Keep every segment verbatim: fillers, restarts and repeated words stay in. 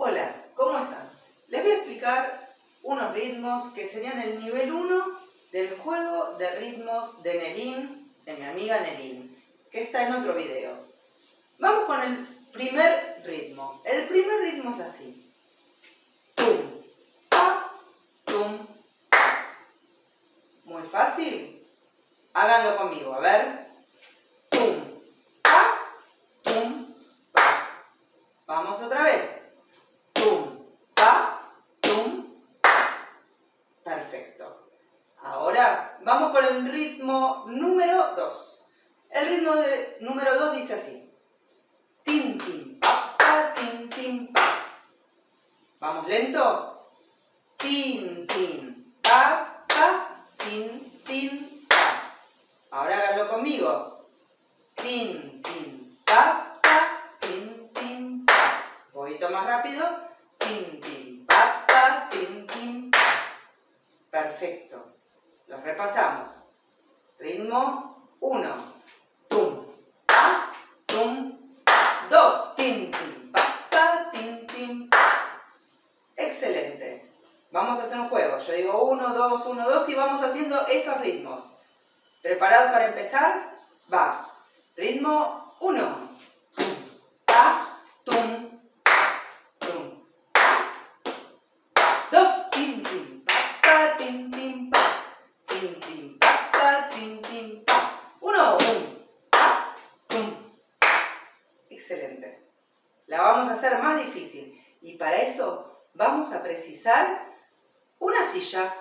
Hola, ¿cómo están? Les voy a explicar unos ritmos que serían el nivel uno del juego de ritmos de Nelin, de mi amiga Nelin, que está en otro video. Vamos con el primer ritmo. El primer ritmo es así. Tum, pa, tum, pa. Muy fácil. Háganlo conmigo, a ver. Tum, pa, tum, pa. Vamos otra vez. Tum, pa, tum, pa. Perfecto. Ahora vamos con el ritmo número dos. El ritmo de, número dos dice así. Tin, tin, pa, pa, tin, tin, pa. Vamos lento. Tin, tin, pa, pa, tin, tin, pa. Ahora háganlo conmigo. Tin, tin, pa, pa, tin, tin, pa. Un poquito más rápido. Tin, tin, pa, pa, tin, tin, pa. Perfecto. Los repasamos. Ritmo uno. Tum, pa, tum, pa. dos. Tin, tin, pa, pa, tin, tin, pa. Excelente. Vamos a hacer un juego. Yo digo uno, dos, uno, dos y vamos haciendo esos ritmos. ¿Preparados para empezar? Va. Ritmo uno. Tum, pa, tum, pa, tum, pa. dos. Tin, tin, pa, pa, tin, tin, pa. Tin, tin, pa, pa, tin, tin, pa. uno. Un, pa, tum, pa. Excelente. La vamos a hacer más difícil. Y para eso vamos a precisar una silla.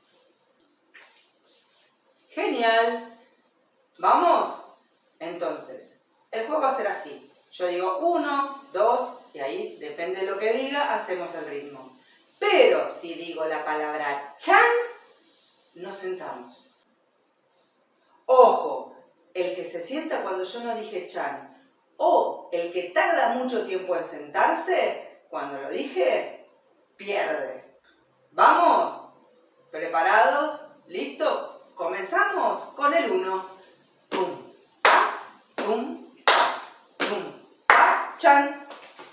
Genial. ¿Vamos? Entonces, el juego va a ser así. Yo digo uno, dos, y ahí, depende de lo que diga, hacemos el ritmo. Pero si digo la palabra chan, nos sentamos. Ojo, el que se sienta cuando yo no dije chan, o el que tarda mucho tiempo en sentarse, cuando lo dije, pierde. ¿Vamos? ¿Preparados? ¿Listo? Comenzamos con el uno. Tum, pa, tum, pa, tum, pa, chan.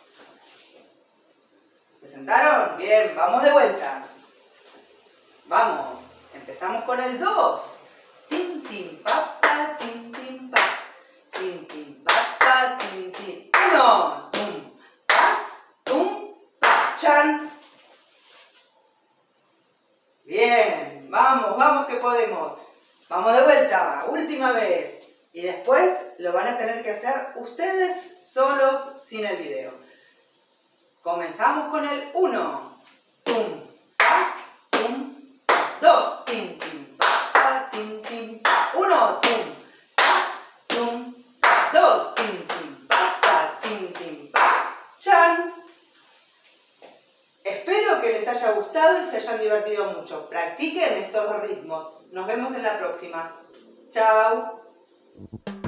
¿Se sentaron? Bien, vamos de vuelta. Vamos, empezamos con el dos. Tin, tin, pa, pa, tin, tin, pa. Tin, tin, pa, pa, tin, tin. uno. Tum, pa, tum, pa, chan. Bien, vamos, vamos que podemos. Vamos de vuelta, última vez. Y después lo van a tener que hacer ustedes solos sin el video. Comenzamos con el uno. Tum, pa, tum, pa. dos. Tin, tin, pa, pa, tin, tin, pa. uno. Tum, pa, tum, pa. dos. Tin, tin, pa, pa, tin, tin, pa. Chan. Espero que les haya gustado y se hayan divertido mucho. Practiquen estos dos ritmos. Nos vemos en la próxima. Chao.